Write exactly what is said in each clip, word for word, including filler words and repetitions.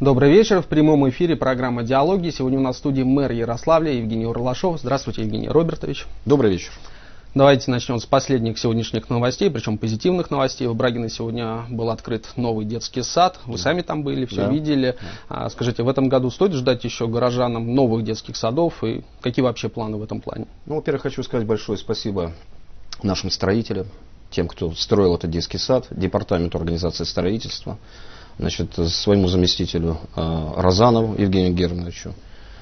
Добрый вечер. В прямом эфире программа «Диалоги». Сегодня у нас в студии мэр Ярославля Евгений Урлашов. Здравствуйте, Евгений Робертович. Добрый вечер. Давайте начнем с последних сегодняшних новостей, причем позитивных новостей. В Брагино сегодня был открыт новый детский сад. Вы сами там были, все да. видели. А, скажите, в этом году стоит ждать еще горожанам новых детских садов? И какие вообще планы в этом плане? Ну, во-первых, хочу сказать большое спасибо нашим строителям, тем, кто строил этот детский сад, департаменту организации строительства, значит, своему заместителю э, Розанову Евгению Германовичу,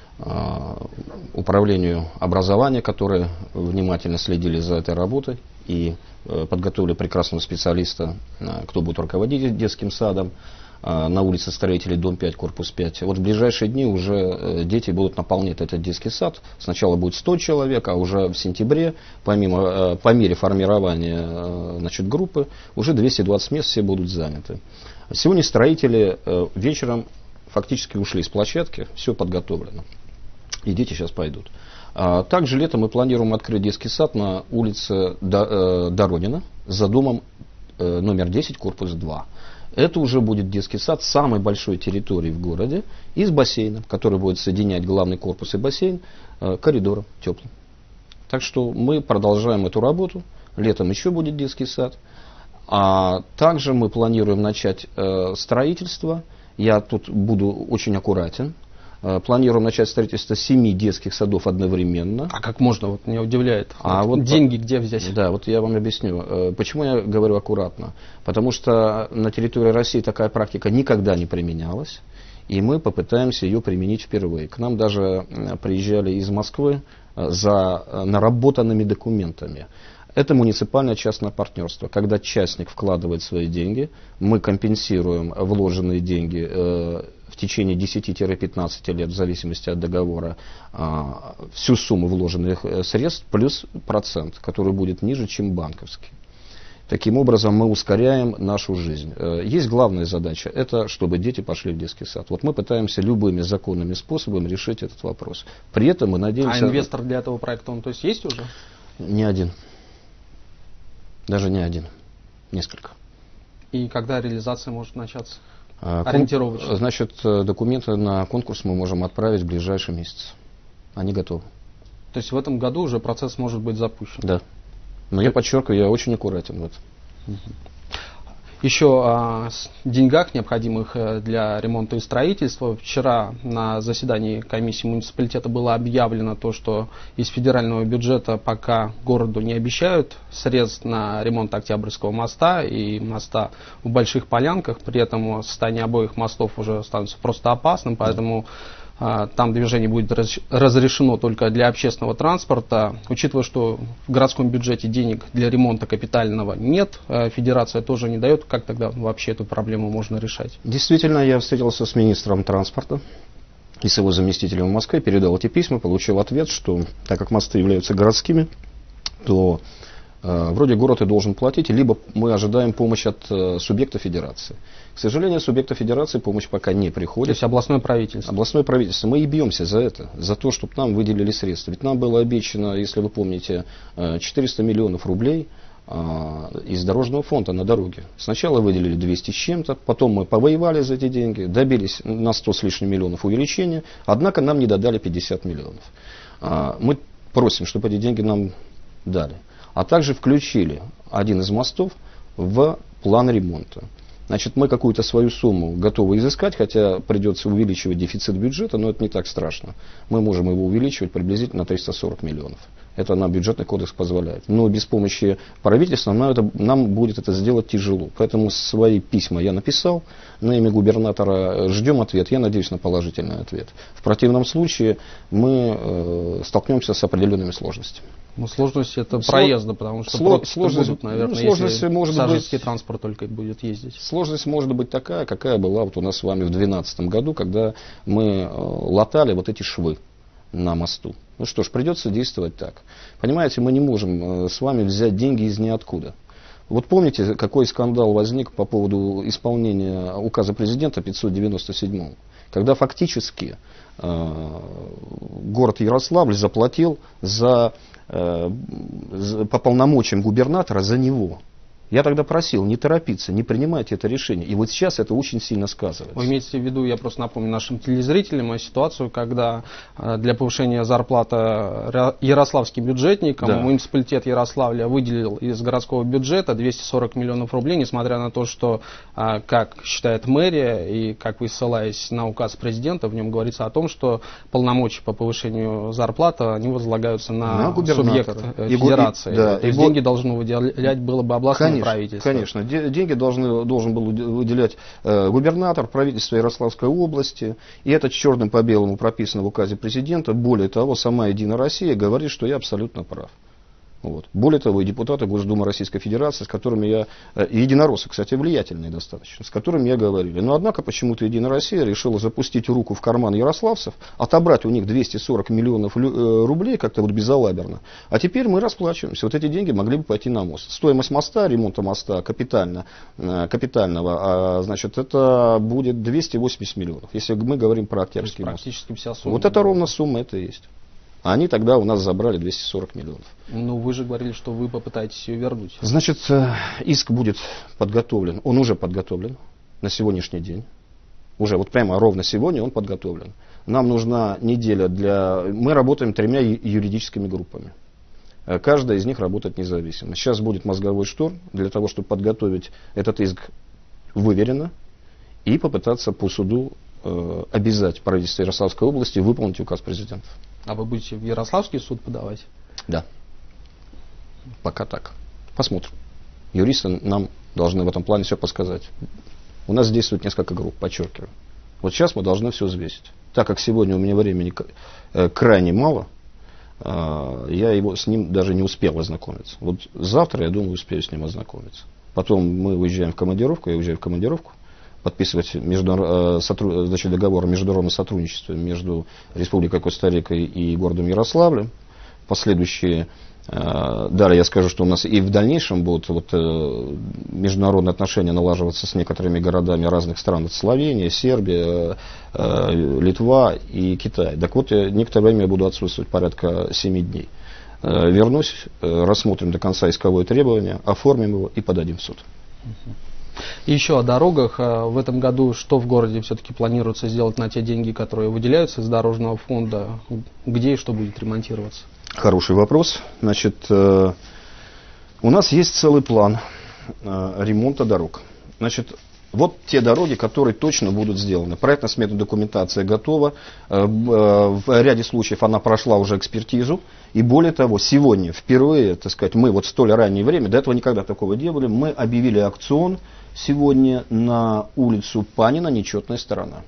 управлению образования, которые внимательно следили за этой работой и подготовили прекрасного специалиста, кто будет руководить детским садом на улице Строителей, дом пять, корпус пять. Вот в ближайшие дни уже дети будут наполнять этот детский сад. Сначала будет сто человек, а уже в сентябре, помимо, по мере формирования, значит, группы, уже двести двадцать мест все будут заняты. Сегодня строители вечером фактически ушли с площадки, все подготовлено. И дети сейчас пойдут. А также летом мы планируем открыть детский сад на улице Доронина за домом номер десять, корпус два. Это уже будет детский сад самой большой территории в городе и с бассейном, который будет соединять главный корпус и бассейн коридором теплым. Так что мы продолжаем эту работу. Летом еще будет детский сад. А также мы планируем начать строительство. Я тут буду очень аккуратен. Планируем начать строительство семи детских садов одновременно. А как можно? Вот меня удивляет. А вот вот деньги где взять? Да, вот я вам объясню. Почему я говорю аккуратно? Потому что на территории России такая практика никогда не применялась. И мы попытаемся ее применить впервые. К нам даже приезжали из Москвы за наработанными документами. Это муниципальное частное партнерство. Когда частник вкладывает свои деньги, мы компенсируем вложенные деньги э, в течение десяти-пятнадцати лет, в зависимости от договора, э, всю сумму вложенных средств плюс процент, который будет ниже, чем банковский. Таким образом, мы ускоряем нашу жизнь. Э, есть главная задача, это чтобы дети пошли в детский сад. Вот мы пытаемся любыми законными способами решить этот вопрос. При этом мы надеемся... А инвестор для этого проекта, он то есть есть уже? Не один. Даже не один, несколько. И когда реализация может начаться? А, Ориентировочно. Значит, документы на конкурс мы можем отправить в ближайший месяц. Они готовы. То есть в этом году уже процесс может быть запущен? Да. Но я подчеркиваю, я очень аккуратен в этом. Еще о деньгах, необходимых для ремонта и строительства. Вчера на заседании комиссии муниципалитета было объявлено то, что из федерального бюджета пока городу не обещают средств на ремонт Октябрьского моста и моста в Больших Полянках. При этом состояние обоих мостов уже становится просто опасным, поэтому там движение будет разрешено только для общественного транспорта. Учитывая, что в городском бюджете денег для ремонта капитального нет, федерация тоже не дает, как тогда вообще эту проблему можно решать? Действительно, я встретился с министром транспорта и с его заместителем в Москве, передал эти письма, получил ответ, что так как мосты являются городскими, то э, вроде город и должен платить, либо мы ожидаем помощь от э, субъекта федерации. К сожалению, субъекта федерации помощь пока не приходит. То есть областное правительство? Областное правительство. Мы и бьемся за это, за то, чтобы нам выделили средства. Ведь нам было обещано, если вы помните, четыреста миллионов рублей из дорожного фонда на дороге. Сначала выделили двести с чем-то, потом мы повоевали за эти деньги, добились на сто с лишним миллионов увеличения, однако нам не додали пятьдесят миллионов. Мы просим, чтобы эти деньги нам дали. А также включили один из мостов в план ремонта. Значит, мы какую-то свою сумму готовы изыскать, хотя придется увеличивать дефицит бюджета, но это не так страшно. Мы можем его увеличивать приблизительно на триста сорок миллионов. Это нам бюджетный кодекс позволяет. Но без помощи правительства нам, это, нам будет это сделать тяжело. Поэтому свои письма я написал на имя губернатора. Ждем ответ. Я надеюсь на положительный ответ. В противном случае мы э, столкнемся с определенными сложностями. Ну, сложности это проезда, потому что Сло, сложность, будут, наверное, ну, сложность если может пассажирский быть, транспорт только будет ездить. Сложность может быть такая, какая была вот у нас с вами в две тысячи двенадцатом году, когда мы э, латали вот эти швы на мосту. Ну что ж, придется действовать так. Понимаете, мы не можем э, с вами взять деньги из ниоткуда. Вот помните, какой скандал возник по поводу исполнения указа президента пятьсот девяносто семь, когда фактически э, город Ярославль заплатил за, э, за, по полномочиям губернатора за него. Я тогда просил не торопиться, не принимайте это решение. И вот сейчас это очень сильно сказывается. Вы имеете в виду, я просто напомню нашим телезрителям, ситуацию, когда для повышения зарплаты ярославским бюджетникам, да, муниципалитет Ярославля выделил из городского бюджета двести сорок миллионов рублей, несмотря на то, что, как считает мэрия и как вы ссылаясь на указ президента, в нем говорится о том, что полномочия по повышению зарплаты они возлагаются на, на субъект федерации. И, да, то есть и деньги вот должны выделять было бы областное правительство. Конечно, деньги должны, должен был выделять э, губернатор, правительство Ярославской области. И это черным по белому прописано в указе президента. Более того, сама Единая Россия говорит, что я абсолютно прав. Вот. Более того, и депутаты Госдумы Российской Федерации, с которыми я, э, единороссы, кстати, влиятельные достаточно, с которыми я говорили. Но однако почему-то Единая Россия решила запустить руку в карман ярославцев, отобрать у них двести сорок миллионов рублей, как-то вот безалаберно. А теперь мы расплачиваемся. Вот эти деньги могли бы пойти на мост. Стоимость моста, ремонта моста капитально, э, капитального, а, значит, это будет двести восемьдесят миллионов, если мы говорим про Октябрьский мост. Практически вся сумма. Вот это ровно сумма это и есть. А они тогда у нас забрали двести сорок миллионов. Ну, вы же говорили, что вы попытаетесь ее вернуть. Значит, иск будет подготовлен. Он уже подготовлен на сегодняшний день. Уже вот прямо ровно сегодня он подготовлен. Нам нужна неделя для... Мы работаем тремя юридическими группами. Каждая из них работает независимо. Сейчас будет мозговой штурм для того, чтобы подготовить этот иск выверенно и попытаться по суду э, обязать правительство Ярославской области выполнить указ президента. А вы будете в Ярославский суд подавать? Да. Пока так. Посмотрим. Юристы нам должны в этом плане все подсказать. У нас действует несколько групп, подчеркиваю. Вот сейчас мы должны все взвесить. Так как сегодня у меня времени крайне мало, я его, с ним даже не успел ознакомиться. Вот завтра, я думаю, успею с ним ознакомиться. Потом мы уезжаем в командировку, я уезжаю в командировку, подписывать между, значит, договор о международном сотрудничестве между Республикой Коста-Рика и городом Ярославлем. Последующие, далее я скажу, что у нас и в дальнейшем будут вот, международные отношения налаживаться с некоторыми городами разных стран. Это Словения, Сербия, Литва и Китай. Так вот, некоторое время я буду отсутствовать, порядка семи дней. Вернусь, рассмотрим до конца исковое требование, оформим его и подадим в суд. И еще о дорогах. В этом году что в городе все-таки планируется сделать на те деньги, которые выделяются из дорожного фонда? Где и что будет ремонтироваться? Хороший вопрос. Значит, у нас есть целый план ремонта дорог. Значит, вот те дороги, которые точно будут сделаны. Проектно-сметная документация готова. В ряде случаев она прошла уже экспертизу. И более того, сегодня впервые, так сказать, мы вот в столь раннее время, до этого никогда такого не делали, мы объявили аукцион сегодня на улицу Панина, нечетная сторона.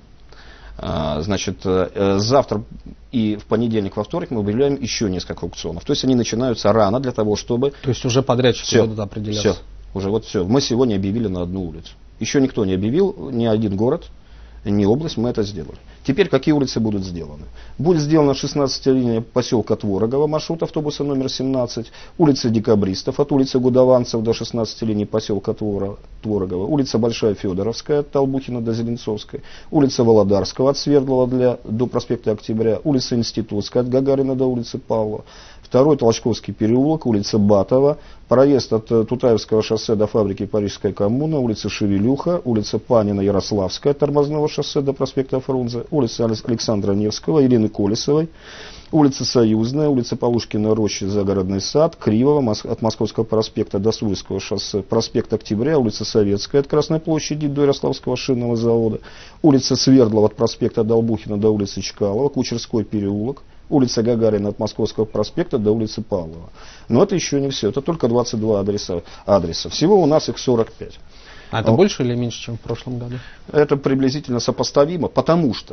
Значит, завтра и в понедельник, во вторник мы объявляем еще несколько аукционов. То есть они начинаются рано для того, чтобы... То есть уже подрядчики будут определяться? Все, уже вот все. Мы сегодня объявили на одну улицу. Еще никто не объявил, ни один город, ни область, мы это сделали. Теперь какие улицы будут сделаны? Будет сделана шестнадцатая линия поселка Творогова, маршрут автобуса номер семнадцать, улица Декабристов от улицы Гудованцев до шестнадцатой линии поселка Творогова, улица Большая Федоровская от Толбухина до Зеленцовской, улица Володарского от Свердлова для, до проспекта Октября, улица Институтская от Гагарина до улицы Павлова, второй Толчковский переулок, улица Батова, проезд от Тутаевского шоссе до фабрики Парижская коммуна, улица Шевелюха, улица Панина Ярославская от Тормозного шоссе до проспекта Фрунзе, улица Александра Невского, Елены Колесовой, улица Союзная, улица Полушкина Рощи, Загородный сад, Кривого от Московского проспекта до Суриковского шоссе, проспект Октября, улица Советская от Красной площади до Ярославского шинного завода, улица Свердлова от проспекта Долбухина до улицы Чкалова, Кучерской переулок, улица Гагарина от Московского проспекта до улицы Павлова. Но это еще не все, это только двадцать два адреса. адреса. Всего у нас их сорок пять. А это а, больше или меньше, чем в прошлом году? Это приблизительно сопоставимо, потому что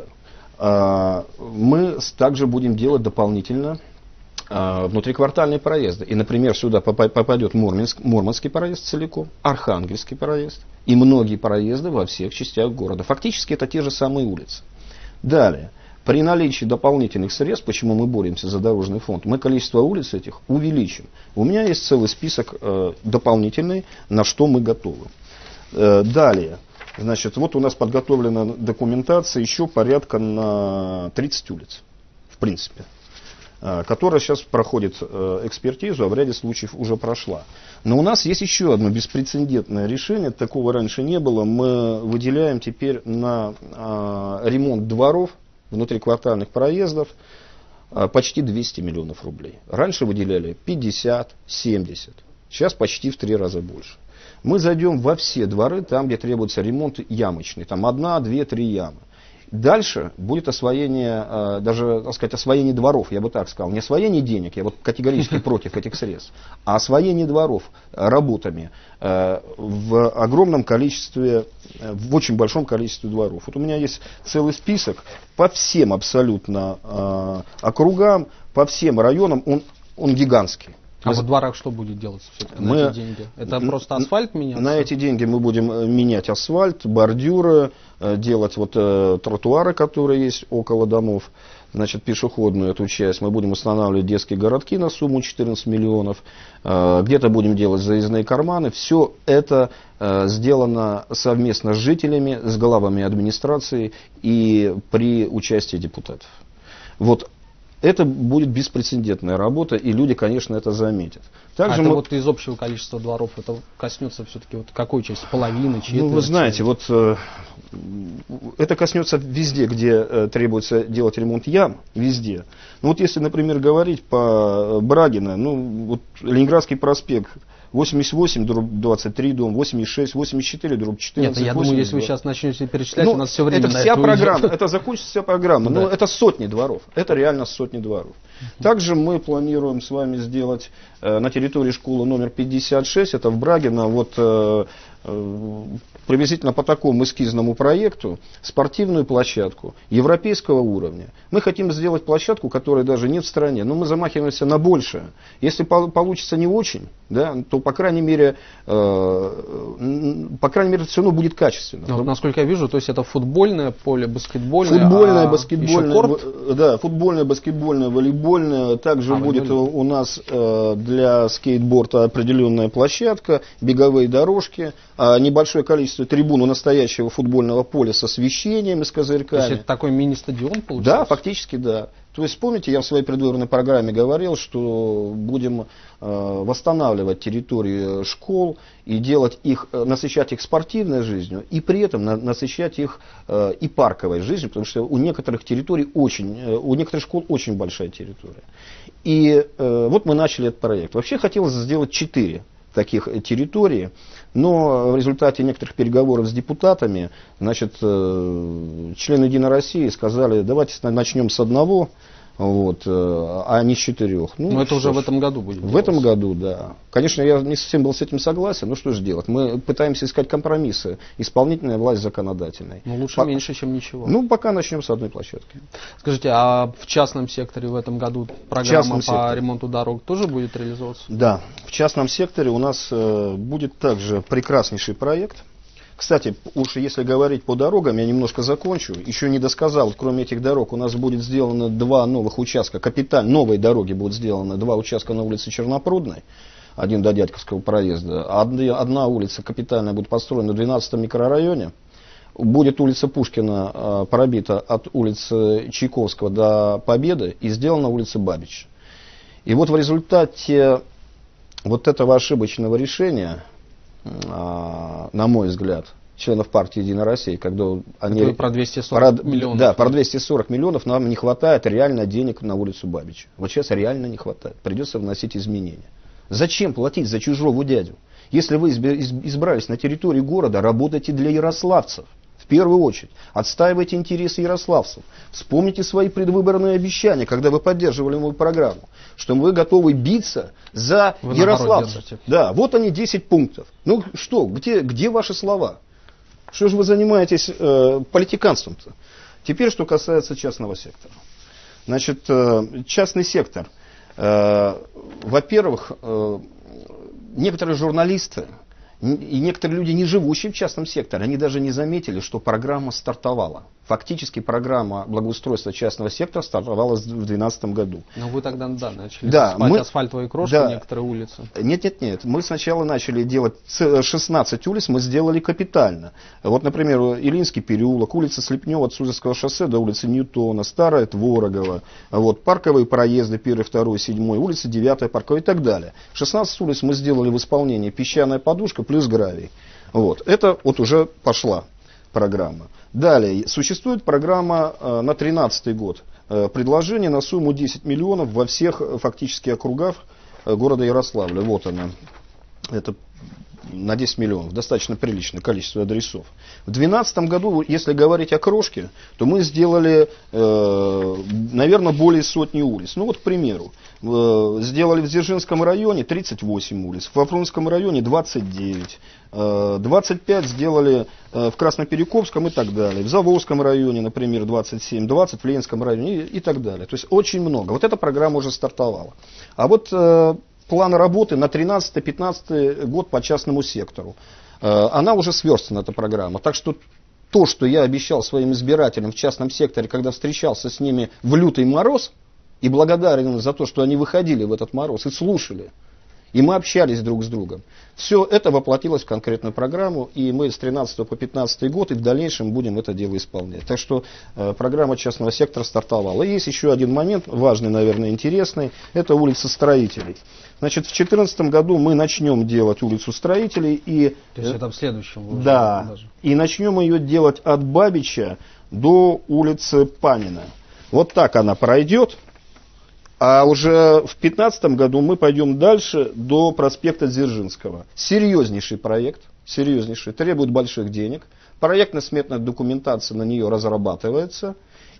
а, мы также будем делать дополнительно а, внутриквартальные проезды. И, например, сюда попадет Мурманск, Мурманский проезд целиком, Архангельский проезд и многие проезды во всех частях города. Фактически это те же самые улицы. Далее. При наличии дополнительных средств, почему мы боремся за дорожный фонд, мы количество улиц этих увеличим. У меня есть целый список э, дополнительный, на что мы готовы. Э, далее, значит, вот у нас подготовлена документация еще порядка на тридцать улиц, в принципе. которая сейчас проходит экспертизу, а в ряде случаев уже прошла. Но у нас есть еще одно беспрецедентное решение, такого раньше не было. Мы выделяем теперь на ремонт дворов, внутриквартальных проездов почти двести миллионов рублей. Раньше выделяли пятьдесят — семьдесят, сейчас почти в три раза больше. Мы зайдем во все дворы, там, где требуется ремонт ямочный, там одна, две, три ямы. Дальше будет освоение, э, даже, так сказать, освоение дворов, я бы так сказал. Не освоение денег, я вот категорически против этих средств, а освоение дворов работами э, в огромном количестве, в очень большом количестве дворов. Вот у меня есть целый список по всем абсолютно э, округам, по всем районам, он, он гигантский. А в дворах что будет делаться все-таки мы, на эти деньги? Это просто асфальт меняться? На эти деньги мы будем менять асфальт, бордюры, делать вот э, тротуары, которые есть около домов. Значит, пешеходную эту часть мы будем устанавливать детские городки на сумму четырнадцать миллионов. Э, где-то будем делать заездные карманы. Все это э, сделано совместно с жителями, с главами администрации и при участии депутатов. Вот. Это будет беспрецедентная работа, и люди, конечно, это заметят. Также а это мы... вот из общего количества дворов, это коснется все-таки вот какой части? Половины, четверти? Ну, вы знаете, вот э, это коснется везде, где э, требуется делать ремонт ям, везде. Ну вот если, например, говорить по Брагино, ну вот Ленинградский проспект, восемьдесят восемь дробь двадцать три дом, восемьдесят шесть, восемьдесят четыре дробь четырнадцать. Нет, я думаю, если вы сейчас начнете перечислять, ну, у нас все время это на вся это программа, уйдет. это закончится вся программа. Да. Но это сотни дворов. Это реально сотни дворов. Uh-huh. Также мы планируем с вами сделать э, на территории школы номер пятьдесят шесть, это в Брагино, вот э, э, приблизительно по такому эскизному проекту, спортивную площадку европейского уровня. Мы хотим сделать площадку, которой даже нет в стране, но мы замахиваемся на большее. Если по- получится не очень, да, то по крайней мере, э, по крайней мере, все равно будет качественно. Ну, вот, насколько я вижу, то есть это футбольное поле, баскетбольное, футбольное, а баскетбольное, еще корт? Да, футбольное, баскетбольное, волейбольное. Также а, будет волейбольное. У нас э, для скейтборда определенная площадка, беговые дорожки, э, небольшое количество трибун у настоящего футбольного поля с освещением и с козырьками. То есть это такой мини-стадион получается? Да, фактически да. То есть, помните, я в своей предвыборной программе говорил, что будем э, восстанавливать территории школ и делать их, э, насыщать их спортивной жизнью, и при этом на, насыщать их э, и парковой жизнью, потому что у некоторых территорий очень, э, у некоторых школ очень большая территория. И э, вот мы начали этот проект. Вообще хотелось сделать четыре таких территорий, но в результате некоторых переговоров с депутатами, значит, э, члены Единой России сказали, давайте начнем с одного, вот, а не с четырех. Ну, но это уже ж, в этом году будет. В делаться. этом году, да. Конечно, я не совсем был с этим согласен, но что же делать? Мы пытаемся искать компромиссы. Исполнительная власть, законодательной. Ну, лучше По... меньше, чем ничего. Ну, пока начнем с одной площадки. Скажите, а в частном секторе в этом году программа по секторе. ремонту дорог тоже будет реализовываться? Да, в частном секторе у нас э, будет также прекраснейший проект. Кстати, уж если говорить по дорогам, я немножко закончу. Еще не досказал, кроме этих дорог, у нас будет сделано два новых участка, капиталь, новые дороги будут сделаны, два участка на улице Чернопрудной, один до Дядьковского проезда. Одна, одна улица капитальная будет построена в двенадцатом микрорайоне. Будет улица Пушкина э, пробита от улицы Чайковского до Победы и сделана улица Бабича. И вот в результате вот этого ошибочного решения, на мой взгляд, членов партии «Единая Россия», когда они... Это про двести сорок про, миллионов. Да, про двести сорок миллионов нам не хватает реально денег на улицу Бабича. Вот сейчас реально не хватает. Придется вносить изменения. Зачем платить за чужого дядю? Если вы избрались на территории города, работайте для ярославцев. В первую очередь, отстаивайте интересы ярославцев. Вспомните свои предвыборные обещания, когда вы поддерживали мою программу, что вы готовы биться за вы ярославцев. Да, вот они, десять пунктов. Ну что, где, где ваши слова? Что же вы занимаетесь э, политиканством-то? Теперь, что касается частного сектора. Значит, э, частный сектор. Э, во-первых, э, некоторые журналисты и некоторые люди, не живущие в частном секторе, они даже не заметили, что программа стартовала. Фактически программа благоустройства частного сектора стартовала в две тысячи двенадцатом году. Но вы тогда, да, начали да, спать мы, асфальтовые крошки, да, некоторые улицы. Нет, нет, нет. Мы сначала начали делать шестнадцать улиц, мы сделали капитально. Вот, например, Ильинский переулок, улица Слепнева от Суздальского шоссе до улицы Ньютона, Старая Творогова, вот, парковые проезды, первый, второй, седьмой, улица девятая парковая и так далее. шестнадцать улиц мы сделали в исполнении песчаная подушка плюс гравий. Вот. Это вот уже пошла программа. Далее, существует программа э, на тринадцатый год. Э, предложение на сумму десять миллионов во всех э, фактически округах э, города Ярославля. Вот она. Это на десять миллионов. Достаточно приличное количество адресов. В две тысячи двенадцатом году, если говорить о крошке, то мы сделали, э, наверное, более сотни улиц. Ну вот, к примеру, э, сделали в Дзержинском районе тридцать восемь улиц, в Афрунском районе двадцать девять, э, двадцать пять сделали э, в Красноперекопском и так далее, в Заволжском районе, например, двадцать семь, двадцать в Ленинском районе и, и так далее. То есть очень много. Вот эта программа уже стартовала. А вот э, план работы на тринадцатый-пятнадцатый год по частному сектору. Она уже сверстана, эта программа. Так что то, что я обещал своим избирателям в частном секторе, когда встречался с ними в лютый мороз, и благодарен за то, что они выходили в этот мороз и слушали, и мы общались друг с другом, все это воплотилось в конкретную программу, и мы с тринадцатого по пятнадцатый год и в дальнейшем будем это дело исполнять. Так что э, программа частного сектора стартовала. И есть еще один момент, важный, наверное, интересный, это улица Строителей. Значит, в две тысячи четырнадцатом году мы начнем делать улицу Строителей. И, То есть это в следующем? Да, даже. И начнем ее делать от Бабича до улицы Панина. Вот так она пройдет. А уже в две тысячи пятнадцатом году мы пойдем дальше до проспекта Дзержинского. Серьезнейший проект, серьезнейший, требует больших денег. Проектно-сметная документация на нее разрабатывается.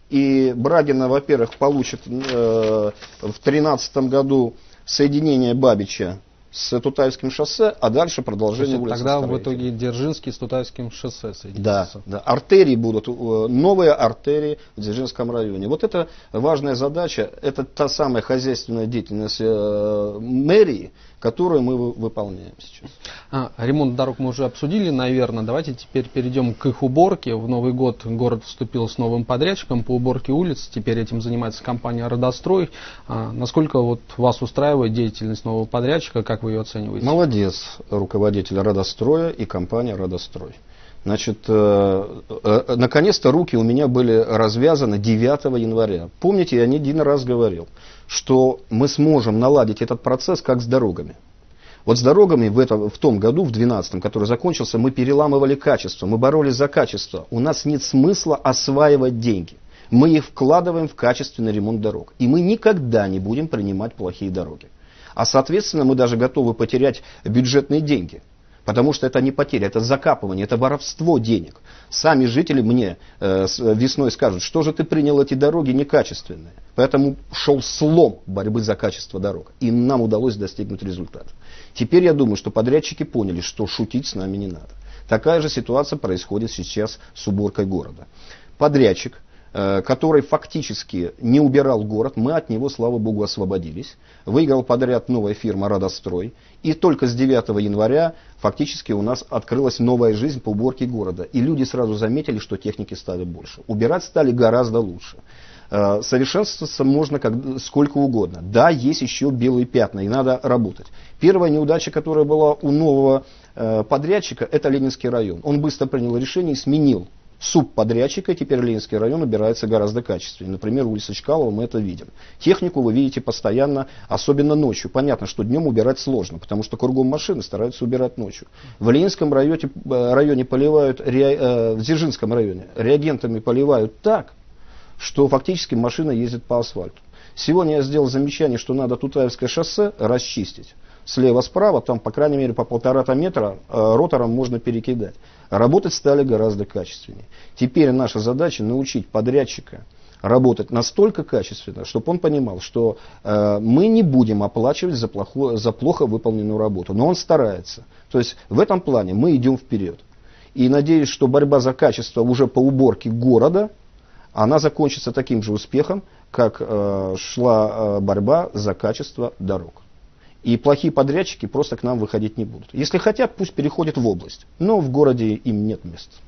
И Брагина, во-первых, получит э, в две тысячи тринадцатом году соединение Бабича с Тутаевским шоссе, а дальше продолжение улицы Тогда Строителей. в итоге Дзержинский с Тутаевским шоссе соединится. Да, да, артерии будут, новые артерии в Дзержинском районе. Вот это важная задача, это та самая хозяйственная деятельность э, мэрии, которую мы выполняем сейчас. А, ремонт дорог мы уже обсудили, наверное. Давайте теперь перейдем к их уборке. В Новый год город вступил с новым подрядчиком по уборке улиц. Теперь этим занимается компания «Родострой». А, насколько вот вас устраивает деятельность нового подрядчика? Как вы ее оцениваете? Молодец руководитель «Родостроя» и компания «Родострой». Значит, э, э, наконец-то руки у меня были развязаны девятого января. Помните, я не один раз говорил, что мы сможем наладить этот процесс как с дорогами. Вот с дорогами в, этом, в том году, в двенадцатом, который закончился, мы переламывали качество, мы боролись за качество. У нас нет смысла осваивать деньги. Мы их вкладываем в качественный ремонт дорог. И мы никогда не будем принимать плохие дороги. А соответственно, мы даже готовы потерять бюджетные деньги. Потому что это не потеря, это закапывание, это воровство денег. Сами жители мне э, весной скажут, что же ты принял эти дороги некачественные. Поэтому шел слом борьбы за качество дорог. И нам удалось достигнуть результата. Теперь я думаю, что подрядчики поняли, что шутить с нами не надо. Такая же ситуация происходит сейчас с уборкой города. Подрядчик, э, который фактически не убирал город, мы от него, слава богу, освободились. Выиграл подряд новая фирма «Родострой». И только с девятого января фактически у нас открылась новая жизнь по уборке города. И люди сразу заметили, что техники стали больше. Убирать стали гораздо лучше. Э, совершенствоваться можно как, сколько угодно. Да, есть еще белые пятна, и надо работать. Первая неудача, которая была у нового э, подрядчика, это Ленинский район. Он быстро принял решение и сменил субподрядчика, и теперь Ленинский район убирается гораздо качественнее. Например, улица Чкалова, мы это видим. Технику вы видите постоянно, особенно ночью. Понятно, что днем убирать сложно, потому что кругом машины стараются убирать ночью. В Ленинском районе, районе поливают, э, в Дзержинском районе реагентами поливают так, что фактически машина ездит по асфальту. Сегодня я сделал замечание, что надо Тутаевское шоссе расчистить. Слева-справа, там, по крайней мере, по полтора метра э, ротором можно перекидать. Работать стали гораздо качественнее. Теперь наша задача научить подрядчика работать настолько качественно, чтобы он понимал, что э, мы не будем оплачивать за, плохо, за плохо выполненную работу. Но он старается. То есть в этом плане мы идем вперед. И надеюсь, что борьба за качество уже по уборке города, она закончится таким же успехом, как э, шла э, борьба за качество дорог. И плохие подрядчики просто к нам выходить не будут. Если хотят, пусть переходят в область. Но в городе им нет места.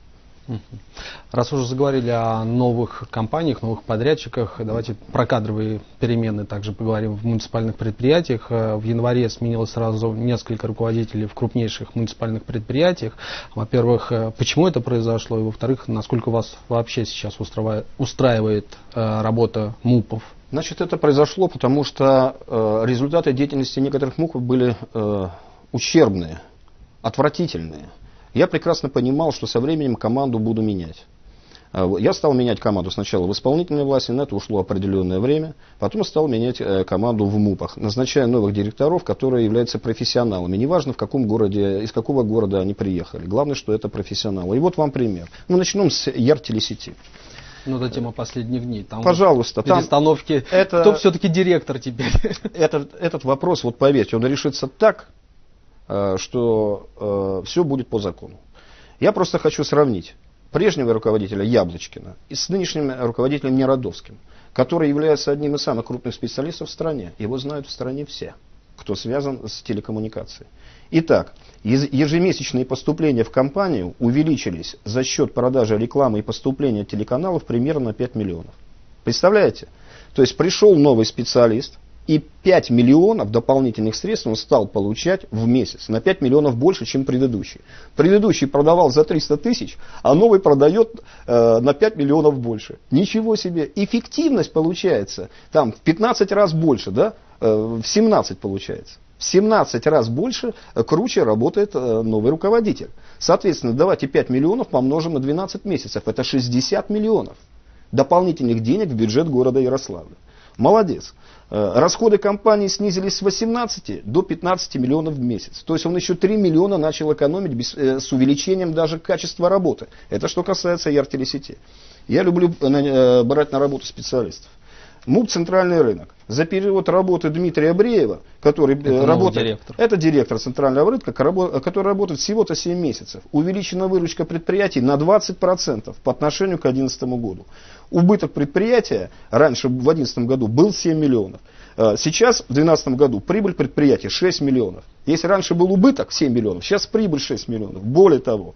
Раз уже заговорили о новых компаниях, новых подрядчиках, давайте про кадровые перемены также поговорим в муниципальных предприятиях. В январе сменилось сразу несколько руководителей в крупнейших муниципальных предприятиях. Во-первых, почему это произошло? И во-вторых, насколько вас вообще сейчас устраивает работа МУПов? Значит, это произошло, потому что э, результаты деятельности некоторых МУПов были э, ущербные, отвратительные. Я прекрасно понимал, что со временем команду буду менять. Я стал менять команду сначала в исполнительной власти, на это ушло определенное время. Потом стал менять команду в МУПах, назначая новых директоров, которые являются профессионалами. Неважно, в каком городе, из какого города они приехали. Главное, что это профессионалы. И вот вам пример. Мы начнем с Яр-телесети. Ну, это тема последних дней. Там Пожалуйста. Перестановки. Там это, кто все-таки директор теперь? Этот, этот вопрос, вот поверьте, он решится так, что э, все будет по закону. Я просто хочу сравнить прежнего руководителя Яблочкина и с нынешним руководителем Неродовским, который является одним из самых крупных специалистов в стране. Его знают в стране все, кто связан с телекоммуникацией. Итак, ежемесячные поступления в компанию увеличились за счет продажи рекламы и поступления телеканалов примерно на пять миллионов. Представляете? То есть пришел новый специалист, и пять миллионов дополнительных средств он стал получать в месяц. На пять миллионов больше, чем предыдущий. Предыдущий продавал за триста тысяч, а новый продает э, на пять миллионов больше. Ничего себе. Эффективность получается там в пятнадцать раз больше, да? э, в семнадцать получается. В семнадцать раз больше, э, круче работает э, новый руководитель. Соответственно, давайте пять миллионов помножим на двенадцать месяцев. Это шестьдесят миллионов дополнительных денег в бюджет города Ярославля. Молодец. Расходы компании снизились с восемнадцати до пятнадцати миллионов в месяц. То есть он еще три миллиона начал экономить без, э, с увеличением даже качества работы. Это что касается Яр-телесети. Я люблю э, брать на работу специалистов. МУП «Центральный рынок». За период работы Дмитрия Бреева, который это работает, директор. это директор Центрального рынка, который работает всего-то семь месяцев. Увеличена выручка предприятий на двадцать процентов по отношению к две тысячи одиннадцатому году. Убыток предприятия раньше в две тысячи одиннадцатом году был семь миллионов. Сейчас в две тысячи двенадцатом году прибыль предприятия шесть миллионов. Если раньше был убыток семь миллионов, сейчас прибыль шесть миллионов. Более того,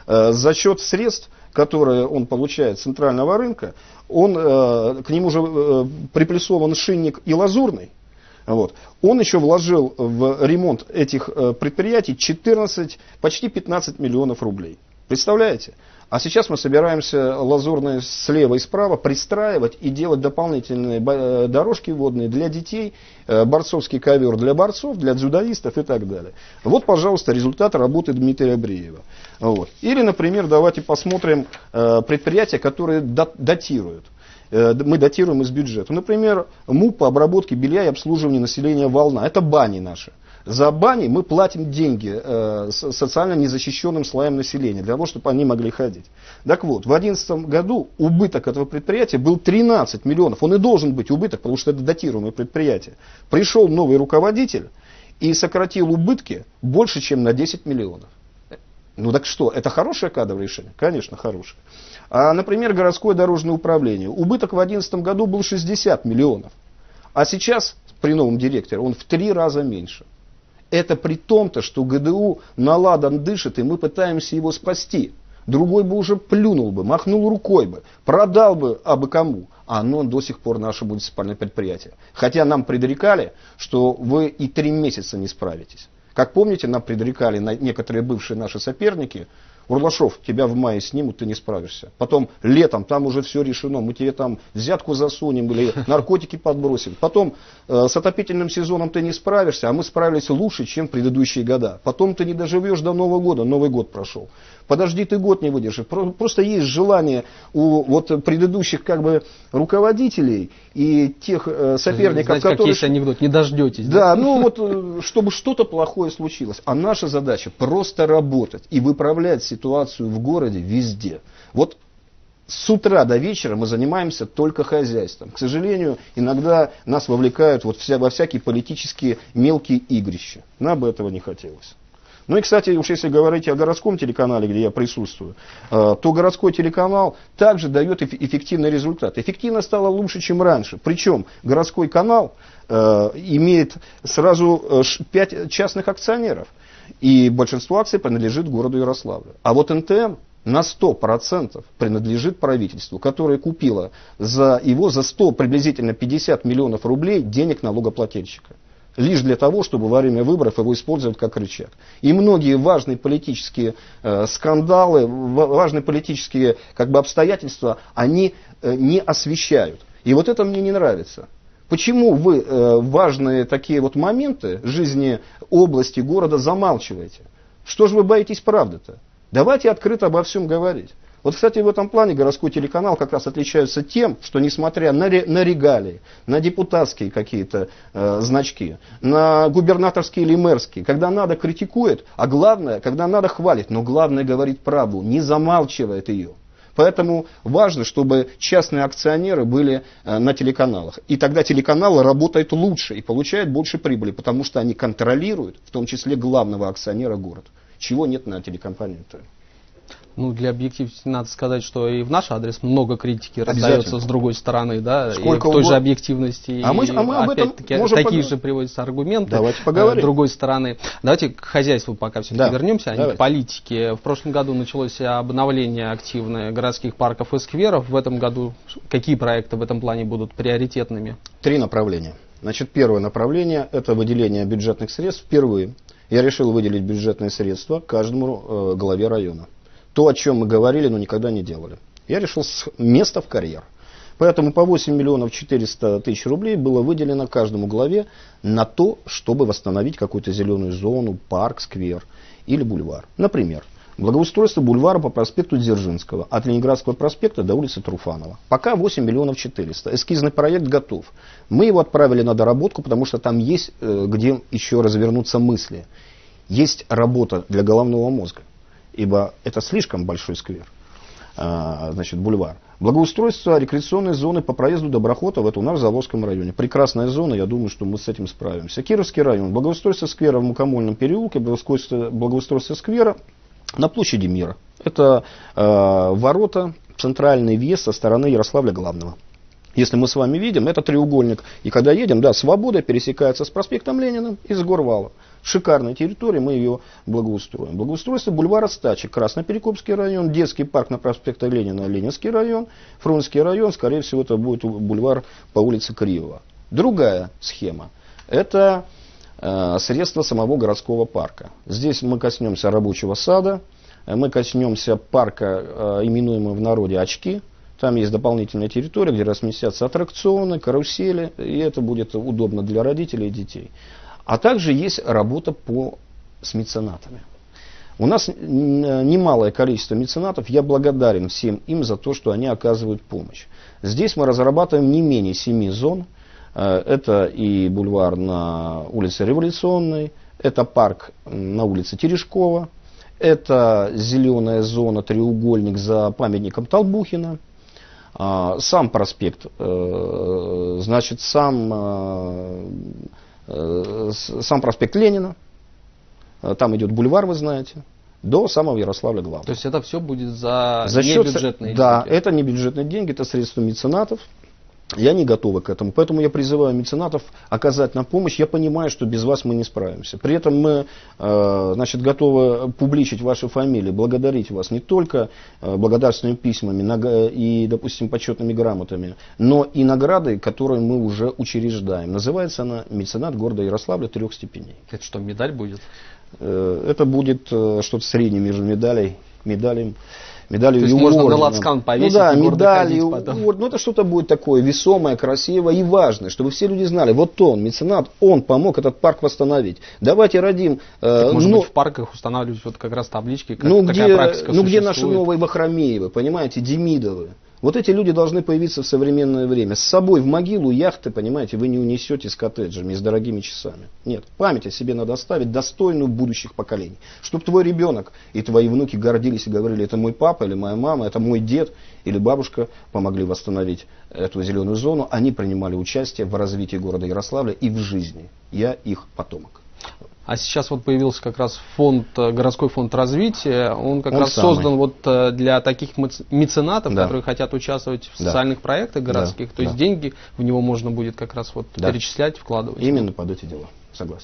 за счет средств, которые он получает с центрального рынка, он, к нему же приплюсован шинник и лазурный. Вот. Он еще вложил в ремонт этих предприятий четырнадцать, почти пятнадцать миллионов рублей. Представляете? А сейчас мы собираемся лазурные слева и справа пристраивать и делать дополнительные дорожки водные для детей, борцовский ковер для борцов, для дзюдоистов и так далее. Вот, пожалуйста, результат работы Дмитрия Бреева. Вот. Или, например, давайте посмотрим предприятия, которые датируют. Мы датируем из бюджета. Например, МУП по обработке белья и обслуживанию населения «Волна». Это бани наши. За бани мы платим деньги э, социально незащищенным слоям населения, для того, чтобы они могли ходить. Так вот, в две тысячи одиннадцатом году убыток этого предприятия был тринадцать миллионов. Он и должен быть убыток, потому что это датируемое предприятие. Пришел новый руководитель и сократил убытки больше, чем на десять миллионов. Ну так что, это хорошее кадровое решение? Конечно, хорошее. А, например, городское дорожное управление. Убыток в две тысячи одиннадцатом году был шестьдесят миллионов. А сейчас, при новом директоре, он в три раза меньше. Это при том-то, что ГДУ наладан дышит, и мы пытаемся его спасти. Другой бы уже плюнул бы, махнул рукой бы, продал бы абы кому. А оно до сих пор наше муниципальное предприятие. Хотя нам предрекали, что вы и три месяца не справитесь. Как помните, нам предрекали некоторые бывшие наши соперники: Урлашов, тебя в мае снимут, ты не справишься. Потом летом, там уже все решено, мы тебе там взятку засунем или наркотики подбросим. Потом э, с отопительным сезоном ты не справишься, а мы справились лучше, чем в предыдущие года. Потом ты не доживешь до Нового года, Новый год прошел. Подожди, ты год не выдержишь. Просто есть желание у вот предыдущих как бы руководителей и тех э, соперников, знаете, которые... как есть анекдот, не дождетесь. Да, ну вот, чтобы что-то плохое случилось. А наша задача просто работать и выправлять ситуацию в городе везде. Вот с утра до вечера мы занимаемся только хозяйством. К сожалению, иногда нас вовлекают вот вся, во всякие политические мелкие игрища. Нам бы этого не хотелось. Ну и, кстати, уж если говорить о городском телеканале, где я присутствую, то городской телеканал также дает эффективный результат. Эффективно стало лучше, чем раньше. Причем городской канал имеет сразу пять частных акционеров. И большинство акций принадлежит городу Ярославлю. А вот эн тэ эм на сто процентов принадлежит правительству, которое купило за его за сто, приблизительно пятьдесят миллионов рублей денег налогоплательщика. Лишь для того, чтобы во время выборов его использовать как рычаг. И многие важные политические э, скандалы, важные политические как бы, обстоятельства, они э, не освещают. И вот это мне не нравится. Почему вы э, важные такие вот моменты жизни области, города замалчиваете? Что же вы боитесь правды-то? Давайте открыто обо всем говорить. Вот, кстати, в этом плане городской телеканал как раз отличается тем, что несмотря на, ре, на регалии, на депутатские какие-то э, значки, на губернаторские или мэрские, когда надо критикует, а главное, когда надо хвалит, но главное говорит правду, не замалчивает ее. Поэтому важно, чтобы частные акционеры были э, на телеканалах. И тогда телеканалы работают лучше и получают больше прибыли, потому что они контролируют, в том числе главного акционера города. Чего нет на телекомпании-то. Ну, для объективности надо сказать, что и в наш адрес много критики раздается с другой стороны, да, Сколько и в той угод... же объективности, а и мы, а мы об этом опять-таки такие поговорить. же приводятся аргументы. Давайте поговорим. С другой стороны. Давайте к хозяйству пока все-таки да. вернемся, а не к политике. В прошлом году началось обновление активное городских парков и скверов. В этом году какие проекты в этом плане будут приоритетными? Три направления. Значит, первое направление – это выделение бюджетных средств. Впервые я решил выделить бюджетные средства каждому э, главе района. То, о чем мы говорили, но никогда не делали. Я решил с места в карьер. Поэтому по восемь миллионов четыреста тысяч рублей было выделено каждому главе на то, чтобы восстановить какую-то зеленую зону, парк, сквер или бульвар. Например, благоустройство бульвара по проспекту Дзержинского от Ленинградского проспекта до улицы Труфанова. Пока восемь миллионов четыреста. Эскизный проект готов. Мы его отправили на доработку, потому что там есть где еще развернуться мысли. Есть работа для головного мозга. Ибо это слишком большой сквер, а, значит, бульвар. Благоустройство рекреационной зоны по проезду Доброхота, это у нас в Заволжском районе. Прекрасная зона, я думаю, что мы с этим справимся. Кировский район. Благоустройство сквера в Мукомольном переулке, благоустройство, благоустройство сквера на площади Мира. Это э, ворота, центральный въезд со стороны Ярославля Главного. Если мы с вами видим, это треугольник. И когда едем, да, Свобода пересекается с проспектом Ленина и с Горвала. Шикарная территория, мы ее благоустроим. Благоустройство бульвара Стачи, Красноперекопский район, детский парк на проспекте Ленина, Ленинский район, Фрунзенский район, скорее всего, это будет бульвар по улице Кривого. Другая схема. Это э, средства самого городского парка. Здесь мы коснемся рабочего сада, мы коснемся парка, э, именуемого в народе «Очки». Там есть дополнительная территория, где разместятся аттракционы, карусели, и это будет удобно для родителей и детей. А также есть работа по, с меценатами. У нас немалое количество меценатов, я благодарен всем им за то, что они оказывают помощь. Здесь мы разрабатываем не менее семи зон. Это и бульвар на улице Революционной, это парк на улице Терешкова, это зеленая зона, треугольник за памятником Толбухина. Сам проспект, значит, сам, сам проспект Ленина, там идет бульвар, вы знаете, до самого Ярославля Главного. То есть это все будет за, за счет, небюджетные да, деньги? Да, это не бюджетные деньги, это средства меценатов. Я не готова к этому, поэтому я призываю меценатов оказать нам помощь. Я понимаю, что без вас мы не справимся. При этом мы э, значит, готовы публичить ваши фамилии, благодарить вас не только э, благодарственными письмами и, допустим, почетными грамотами, но и наградой, которую мы уже учреждаем. Называется она «Меценат города Ярославля трех степеней». Это что, медаль будет? Э, это будет э, что-то среднее между медалей, медалем. Медалью. То есть можно на лацкан повесить, ну, да, и медали, ну, это что-то будет такое весомое, красивое и важное, чтобы все люди знали, вот он, меценат, он помог этот парк восстановить. Давайте родим... Так, может ну, быть, в парках устанавливать вот как раз таблички, как ну, такая где, практика ну, где существует. наши новые Вахромеевы, понимаете, Демидовы. Вот эти люди должны появиться в современное время. С собой в могилу яхты, понимаете, вы не унесете с коттеджами и с дорогими часами. Нет, память о себе надо оставить, достойную будущих поколений. Чтобы твой ребенок и твои внуки гордились и говорили, это мой папа или моя мама, это мой дед или бабушка помогли восстановить эту зеленую зону. Они принимали участие в развитии города Ярославля и в жизни. Я их потомок. А сейчас вот появился как раз фонд, городской фонд развития, он как он раз самый. создан вот для таких меценатов, да. которые хотят участвовать в да. социальных проектах городских, да. то есть да. деньги в него можно будет как раз вот да. перечислять, вкладывать. Именно под эти дела, согласен.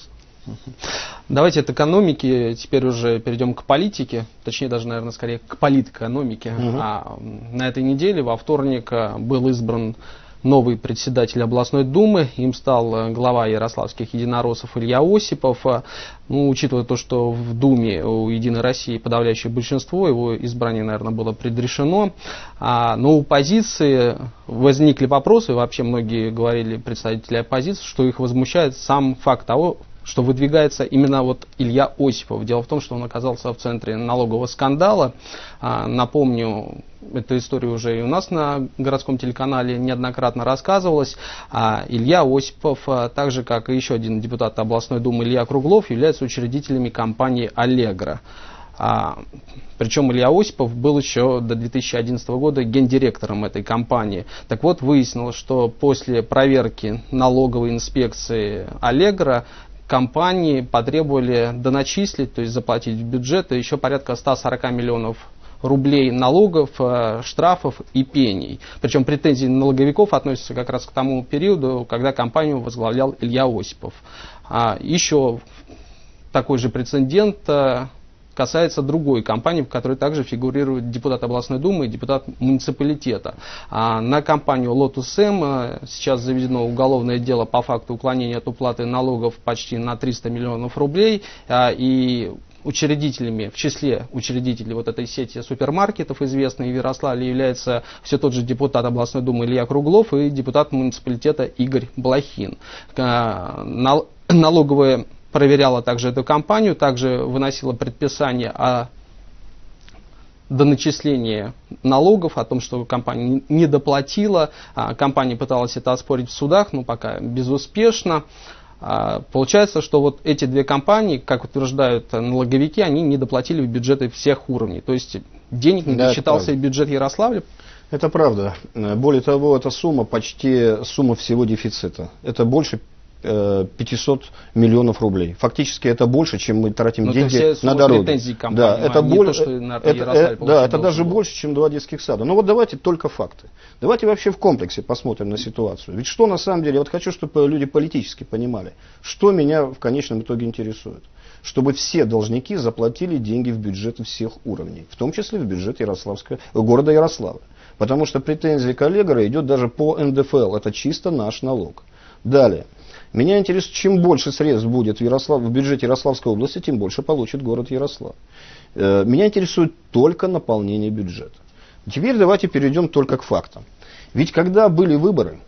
Давайте от экономики теперь уже перейдем к политике, точнее даже, наверное, скорее к политэкономике. Угу. А на этой неделе во вторник был избран новый председатель областной думы, им стал глава ярославских единороссов Илья Осипов. Ну, учитывая то, что в Думе у Единой России подавляющее большинство, его избрание, наверное, было предрешено. А, но у оппозиции возникли вопросы, вообще многие говорили, представители оппозиции, что их возмущает сам факт того, что выдвигается именно вот Илья Осипов. Дело в том, что он оказался в центре налогового скандала. А, напомню, эту историю уже и у нас на городском телеканале неоднократно рассказывалась. А, Илья Осипов, а, так же как и еще один депутат областной думы Илья Круглов, являются учредителями компании «Аллегро». А, причем Илья Осипов был еще до две тысячи одиннадцатого года гендиректором этой компании. Так вот, выяснилось, что после проверки налоговой инспекции «Аллегро» компании потребовали доначислить, то есть заплатить в бюджет еще порядка ста сорока миллионов рублей налогов, штрафов и пений. Причем претензии налоговиков относятся как раз к тому периоду, когда компанию возглавлял Илья Осипов. А еще такой же прецедент касается другой компании, в которой также фигурирует депутат областной думы и депутат муниципалитета. А на компанию Lotus M сейчас заведено уголовное дело по факту уклонения от уплаты налогов почти на триста миллионов рублей. А, и учредителями, в числе учредителей вот этой сети супермаркетов, известной в Ярославле, является все тот же депутат областной думы Илья Круглов и депутат муниципалитета Игорь Блохин. А, нал- налоговые проверяла также эту компанию, также выносила предписание о доначислении налогов, о том, что компания не доплатила. Компания пыталась это оспорить в судах, но пока безуспешно. Получается, что вот эти две компании, как утверждают налоговики, они не доплатили в бюджеты всех уровней. То есть денег не да, досчитался и бюджет Ярославля. Это правда. Более того, эта сумма почти сумма всего дефицита. Это больше пятьсот миллионов рублей. Фактически это больше, чем мы тратим но деньги на дороги. Да, это, боль... то, это, это, да, это даже был. больше, чем два детских сада. Но вот давайте только факты. Давайте вообще в комплексе посмотрим на ситуацию. Ведь что на самом деле, вот хочу, чтобы люди политически понимали, что меня в конечном итоге интересует. Чтобы все должники заплатили деньги в бюджеты всех уровней, в том числе в бюджет Ярославского, города Ярославля. Потому что претензия к Аллегро идет даже по эн дэ эф эл, это чисто наш налог. Далее. Меня интересует, чем больше средств будет в, Ярослав, в бюджете Ярославской области, тем больше получит город Ярослав. Меня интересует только наполнение бюджета. Теперь давайте перейдем только к фактам. Ведь когда были выборы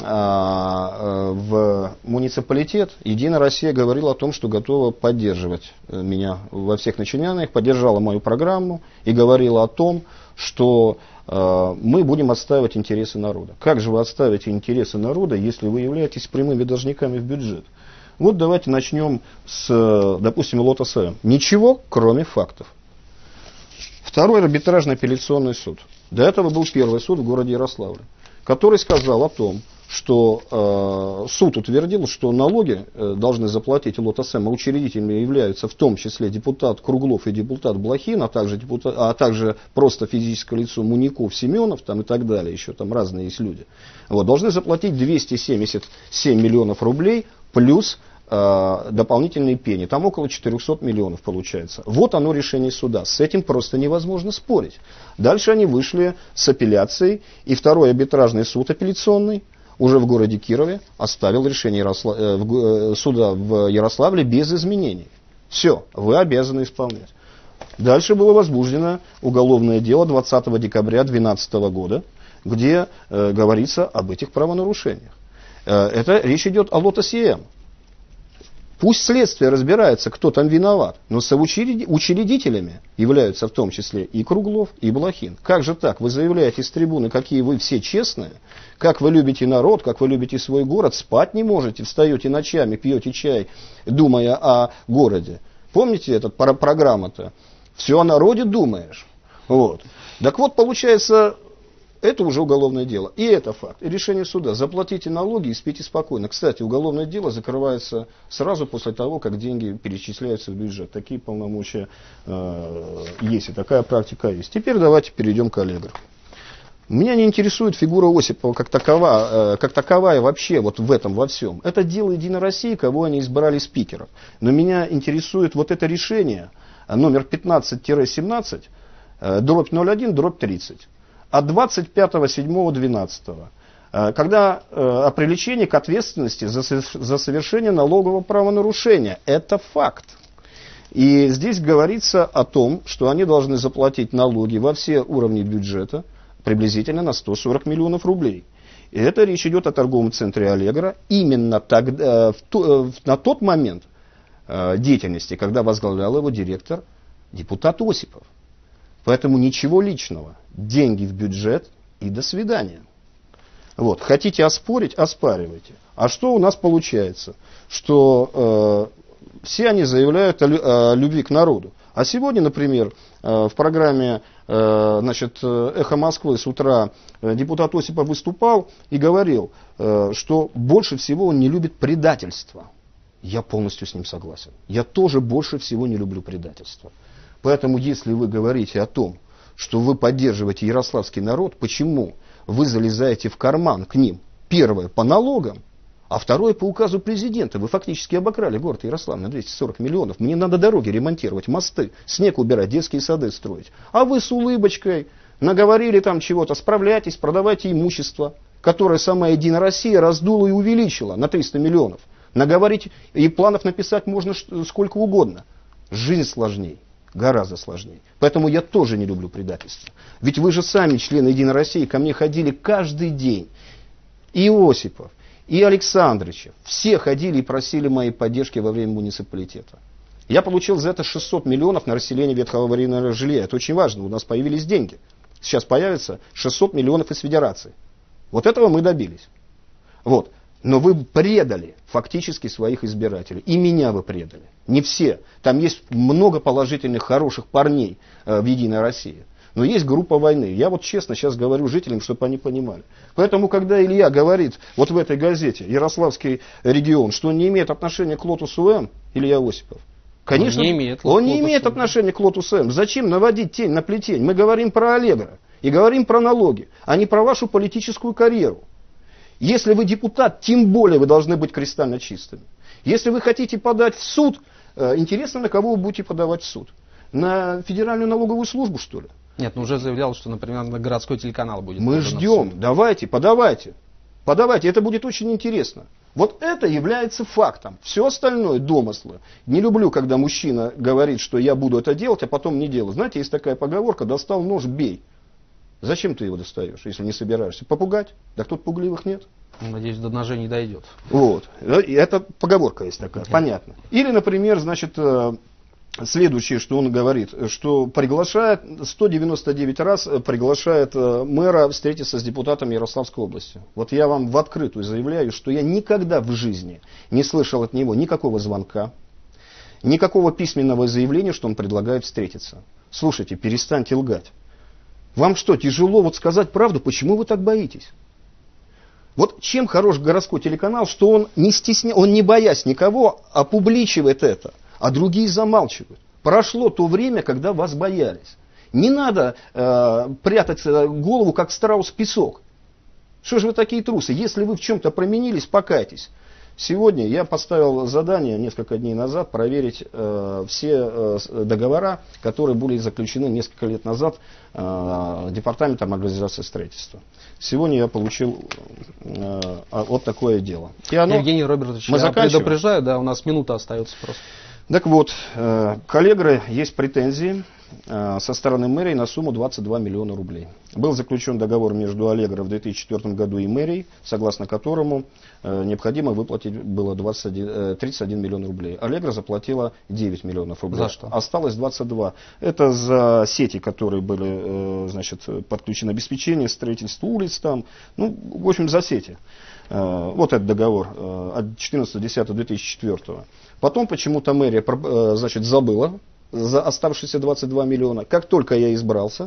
в муниципалитет, Единая Россия говорила о том, что готова поддерживать меня во всех начинаниях, поддержала мою программу и говорила о том, что мы будем отстаивать интересы народа. Как же вы отставите интересы народа, если вы являетесь прямыми должниками в бюджет? Вот давайте начнем с, допустим, Lotus M. Ничего, кроме фактов. Второй арбитражный апелляционный суд. До этого был первый суд в городе Ярославле, который сказал о том, что э, суд утвердил, что налоги э, должны заплатить Lotus M, а учредителями являются в том числе депутат Круглов и депутат Блохин, а также, депутат, а также просто физическое лицо Муников, Семенов там, и так далее, еще там разные есть люди. Вот, должны заплатить двести семьдесят семь миллионов рублей плюс э, дополнительные пени. Там около четырехсот миллионов получается. Вот оно решение суда. С этим просто невозможно спорить. Дальше они вышли с апелляцией, и второй арбитражный суд апелляционный уже в городе Кирове оставил решение Яросла... э, суда в Ярославле без изменений. Все, вы обязаны исполнять. Дальше было возбуждено уголовное дело двадцатого декабря две тысячи двенадцатого года, где э, говорится об этих правонарушениях. Э, это речь идет о Lotus M. Пусть следствие разбирается, кто там виноват, но соучредителями являются в том числе и Круглов, и Блохин. Как же так? Вы заявляете с трибуны, какие вы все честные, как вы любите народ, как вы любите свой город, спать не можете, встаете ночами, пьете чай, думая о городе. Помните эту программу-то? Все о народе думаешь. Вот. Так вот, получается, это уже уголовное дело. И это факт. И решение суда. Заплатите налоги и спите спокойно. Кстати, уголовное дело закрывается сразу после того, как деньги перечисляются в бюджет. Такие полномочия э, есть, и такая практика есть. Теперь давайте перейдем к Аллегро. Меня не интересует фигура Осипова как такова, как таковая вообще вот в этом во всем. Это дело Единой России, кого они избрали спикером. Но меня интересует вот это решение номер пятнадцать семнадцать, дробь ноль один, дробь тридцать, от двадцать пятого седьмого двенадцатого, когда о привлечении к ответственности за, за совершение налогового правонарушения. Это факт. И здесь говорится о том, что они должны заплатить налоги во все уровни бюджета, приблизительно на сто сорок миллионов рублей. И это речь идет о торговом центре «Аллегро» именно тогда, в то, на тот момент э, деятельности, когда возглавлял его директор, депутат Осипов. Поэтому ничего личного. Деньги в бюджет и до свидания. Вот. Хотите оспорить, оспаривайте. А что у нас получается? Что э, все они заявляют о, о любви к народу. А сегодня, например, в программе значит, «Эхо Москвы» с утра депутат Осипов выступал и говорил, что больше всего он не любит предательство. Я полностью с ним согласен. Я тоже больше всего не люблю предательство. Поэтому, если вы говорите о том, что вы поддерживаете ярославский народ, почему вы залезаете в карман к ним? Первое, по налогам. А второе, по указу президента. Вы фактически обокрали город Ярославль на двести сорок миллионов. Мне надо дороги ремонтировать, мосты, снег убирать, детские сады строить. А вы с улыбочкой наговорили там чего-то. Справляйтесь, продавайте имущество, которое сама Единая Россия раздула и увеличила на триста миллионов. Наговорить и планов написать можно сколько угодно. Жизнь сложнее, гораздо сложнее. Поэтому я тоже не люблю предательство. Ведь вы же сами, члены Единой России, ко мне ходили каждый день. И Осипов, и Александровича. Все ходили и просили моей поддержки во время муниципалитета. Я получил за это шестьсот миллионов на расселение ветхого аварийного жилья. Это очень важно. У нас появились деньги. Сейчас появится шестьсот миллионов из федерации. Вот этого мы добились. Вот. Но вы предали фактически своих избирателей. И меня вы предали. Не все. Там есть много положительных, хороших парней э, в Единой России. Но есть группа войны. Я вот честно сейчас говорю жителям, чтобы они понимали. Поэтому, когда Илья говорит вот в этой газете «Ярославский регион», что он не имеет отношения к Лотусу М, Илья Осипов, конечно, он не имеет, он не имеет отношения к Лотусу М. Зачем наводить тень на плетень? Мы говорим про «Аллегро» и говорим про налоги, а не про вашу политическую карьеру. Если вы депутат, тем более вы должны быть кристально чистыми. Если вы хотите подать в суд, интересно, на кого вы будете подавать в суд? На Федеральную налоговую службу, что ли? Нет, ну уже заявлял, что, например, на городской телеканал будет. Мы ждем, давайте, подавайте. Подавайте, это будет очень интересно. Вот это является фактом. Все остальное домыслы. Не люблю, когда мужчина говорит, что я буду это делать, а потом не делаю. Знаете, есть такая поговорка: достал нож, бей. Зачем ты его достаешь, если не собираешься? Попугать? Да тут пугливых нет. Надеюсь, до ножей не дойдет. Вот. Это поговорка есть такая, понятно. Или, например, значит, следующее, что он говорит, что приглашает, сто девяносто девять раз приглашает мэра встретиться с депутатом Ярославской области. Вот я вам в открытую заявляю, что я никогда в жизни не слышал от него никакого звонка, никакого письменного заявления, что он предлагает встретиться. Слушайте, перестаньте лгать. Вам что, тяжело вот сказать правду? Почему вы так боитесь? Вот чем хорош городской телеканал, что он не стесня... он не боясь никого, опубличивает это, а другие замалчивают. Прошло то время, когда вас боялись. Не надо э, прятать голову, как страус в песок. Что же вы такие трусы? Если вы в чем-то променились, покайтесь. Сегодня я поставил задание несколько дней назад проверить э, все э, договора, которые были заключены несколько лет назад э, Департаментом организации строительства. Сегодня я получил э, вот такое дело. И оно, Евгений Робертович, мы я предупреждаю, да, у нас минута остается просто. Так вот, э, к «Аллегро» есть претензии э, со стороны мэрии на сумму двадцать два миллиона рублей. Был заключен договор между «Аллегро» в две тысячи четвёртом году и мэрией, согласно которому э, необходимо выплатить было двадцать один, э, тридцать один миллион рублей. «Аллегро» заплатила девять миллионов рублей. За что? Осталось двадцать два. Это за сети, которые были э, значит, подключены, обеспечение, строительство улиц там. Ну, в общем, за сети. Э, вот этот договор э, от четырнадцатого десятого две тысячи четвёртого. Потом почему-то мэрия значит, забыла за оставшиеся двадцать два миллиона. Как только я избрался,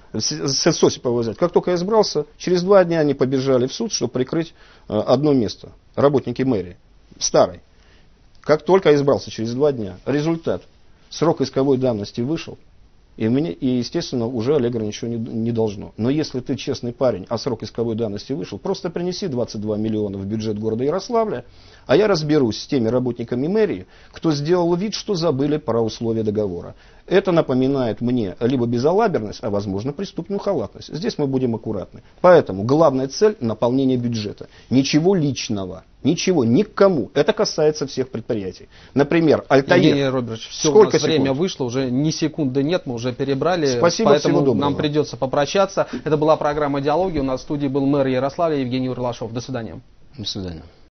с Осипова взять, как только я избрался, через два дня они побежали в суд, чтобы прикрыть одно место. Работники мэрии, старой. Как только я избрался, через два дня. Результат. Срок исковой давности вышел. И, мне, и, естественно, уже аллегро ничего не, не должно. Но если ты честный парень, а срок исковой давности вышел, просто принеси двадцать два миллиона в бюджет города Ярославля, а я разберусь с теми работниками мэрии, кто сделал вид, что забыли про условия договора. Это напоминает мне либо безалаберность, а возможно преступную халатность. Здесь мы будем аккуратны. Поэтому главная цель – наполнение бюджета. Ничего личного. Ничего, никому. Это касается всех предприятий. Например, Альтаир. Евгений Робертович, все, Сколько у нас секунд? время вышло, уже ни секунды нет, мы уже перебрали. Спасибо, поэтому всего доброго. нам придется попрощаться. Это была программа «Диалоги». У нас в студии был мэр Ярославля Евгений Урлашов. До свидания. До свидания.